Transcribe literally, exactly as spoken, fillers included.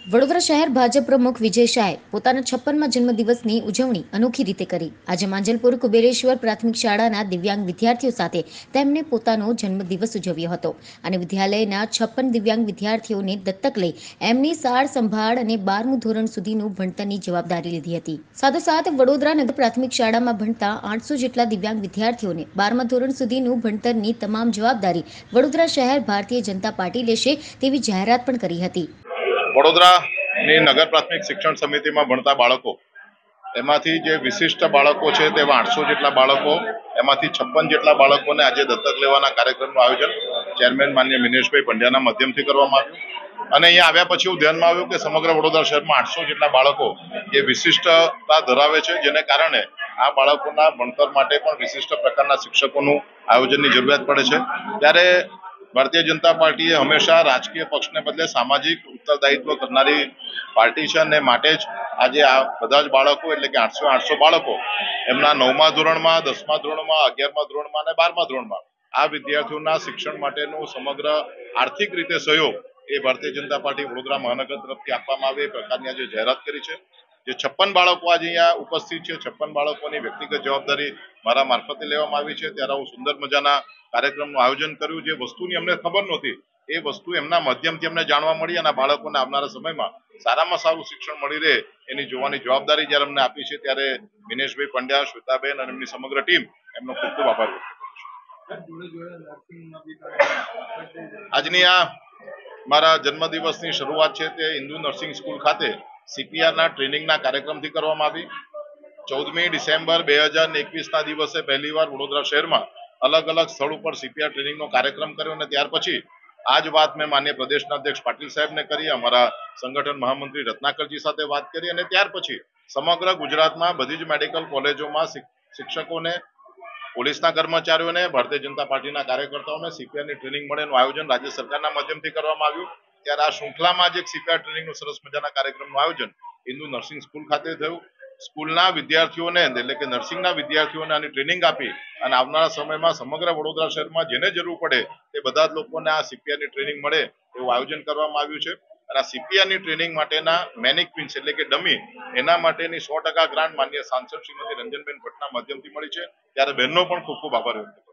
વડોદરા શહેર ભાજપ પ્રમુખ વિજય શાહે પોતાના છપ્પનમાં જન્મદિવસની ઉજવણી અનોખી રીતે કરી. આજે માંજલપુર કુબેરેશ્વર પ્રાથમિક શાળાના દિવ્યાંગ વિદ્યાર્થીઓ સાથે તેમને પોતાનો જન્મદિવસ ઉજવ્યો હતો અને વિદ્યાલયના છપ્પન દિવ્યાંગ વિદ્યાર્થીઓને દત્તક લઈ એમની સાર સંભાળ અને બારમું ધોરણ સુધીનું ભણતરની જવાબદારી લીધી હતી. સાથોસાથ વડોદરા નગર પ્રાથમિક શાળામાં ભણતા આઠસો જેટલા દિવ્યાંગ વિદ્યાર્થીઓને બારમા ધોરણ સુધીનું ભણતરની તમામ જવાબદારી વડોદરા શહેર ભારતીય જનતા પાર્ટી લેશે તેવી જાહેરાત પણ કરી હતી. વડોદરાની નગર પ્રાથમિક શિક્ષણ સમિતિમાં ભણતા બાળકો, એમાંથી જે વિશિષ્ટ બાળકો છે તેવા આઠસો જેટલા બાળકો, એમાંથી છપ્પન જેટલા બાળકોને આજે દત્તક લેવાના કાર્યક્રમનું આયોજન ચેરમેન માન્ય મિનેશભાઈ પંડ્યાના માધ્યમથી કરવામાં આવ્યું. અને અહીંયા આવ્યા પછી એવું ધ્યાનમાં આવ્યું કે સમગ્ર વડોદરા શહેરમાં આઠસો જેટલા બાળકો જે વિશિષ્ટતા ધરાવે છે, જેને કારણે આ બાળકોના ભણતર માટે પણ વિશિષ્ટ પ્રકારના શિક્ષકોનું આયોજનની જરૂરિયાત પડે છે. ત્યારે ભારતીય જનતા પાર્ટીએ હંમેશા રાજકીય પક્ષને બદલે સામાજિક ઉત્તરદાયિત્વ કરનારી પાર્ટી છે અને માટે જ આજે આ બધા જ બાળકો એટલે કે આઠસો આઠસો બાળકો એમના નવમા ધોરણમાં, દસમા ધોરણમાં, અગિયારમા ધોરણમાં અને બારમા ધોરણમાં આ વિદ્યાર્થીઓના શિક્ષણ માટેનું સમગ્ર આર્થિક રીતે સહયોગ એ ભારતીય જનતા પાર્ટી વડોદરા મહાનગર તરફથી આપવામાં આવે એ પ્રકારની આજે જાહેરાત કરી છે. જે છપ્પન બાળકો આજે અહીંયા ઉપસ્થિત છે, છપ્પન બાળકોની વ્યક્તિગત જવાબદારી મારા મારફતે લેવામાં આવી છે. ત્યારે હું સુંદર મજાના કાર્યક્રમનું આયોજન કર્યું. જે વસ્તુની અમને ખબર નહોતી એ વસ્તુ એમના માધ્યમથી અમને જાણવા મળી અને બાળકોને આવનારા સમયમાં સારામાં સારું શિક્ષણ મળી રહે એની જોવાની જવાબદારી જ્યારે અમને આપી છે, ત્યારે દિનેશભાઈ પંડ્યા, શ્વેતાબેન અને એમની સમગ્ર ટીમ એમનો ખૂબ ખૂબ આભાર વ્યક્ત કરું છું. આજની આ મારા જન્મદિવસની શરૂઆત છે તે હિન્દુ નર્સિંગ સ્કૂલ ખાતે સીપીઆરના ટ્રેનિંગના કાર્યક્રમથી કરવામાં આવી. ચૌદમી ડિસેમ્બર બે હજાર એકવીસ ના દિવસે પહેલીવાર વડોદરા શહેરમાં અલગ અલગ સ્થળ ઉપર સીપીઆર ટ્રેનિંગનો કાર્યક્રમ કર્યો અને ત્યાર પછી આ જ વાત મેં માન્ય પ્રદેશના અધ્યક્ષ પાટીલ સાહેબને કરી, અમારા સંગઠન મહામંત્રી રત્નાકરજી સાથે વાત કરી અને ત્યાર પછી સમગ્ર ગુજરાતમાં બધી જ મેડિકલ કોલેજોમાં શિક્ષકોને, પોલીસના કર્મચારીઓને, ભારતીય જનતા પાર્ટીના કાર્યકર્તાઓને સીપીઆરની ટ્રેનિંગ મળે એનું આયોજન રાજ્ય સરકારના માધ્યમથી કરવામાં આવ્યું. ત્યારે આ શૃંખલામાં જે સીપીઆર ટ્રેનિંગનું સરસ મજાના કાર્યક્રમનું આયોજન હિન્દુ નર્સિંગ સ્કૂલ ખાતે થયું. સ્કૂલના વિદ્યાર્થીઓને એટલે કે નર્સિંગના વિદ્યાર્થીઓને આની ટ્રેનિંગ આપી અને આવનારા સમયમાં સમગ્ર વડોદરા શહેરમાં જેને જરૂર પડે તે બધા જ લોકોને આ સીપીઆરની ટ્રેનિંગ મળે એવું આયોજન કરવામાં આવ્યું છે. અને આ સીપીઆરની ટ્રેનિંગ માટેના મેનિક્વિન્સ એટલે કે ડમી એના માટેની સો ટકા ગ્રાન્ટ માન્ય સાંસદ શ્રીમતી રંજનબેન ભટ્ટના માધ્યમથી મળી છે. ત્યારે બહેનનો પણ ખૂબ ખૂબ આભાર વ્યક્ત